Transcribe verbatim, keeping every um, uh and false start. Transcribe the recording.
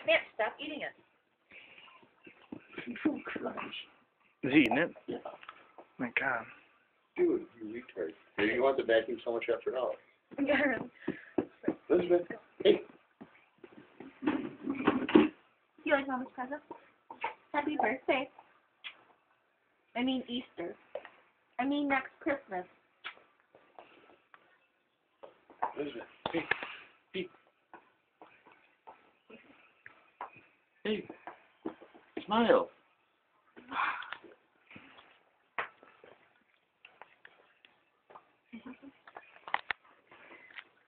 Man, stop eating it. Food crunch. Is he eating it? Yeah. My God. Dude, you retard. Maybe you want the vacuum so much after all. Elizabeth, hey. You like Mama's present? Happy birthday. I mean Easter. I mean next Christmas. Elizabeth, hey. Hey. Hey. Smile.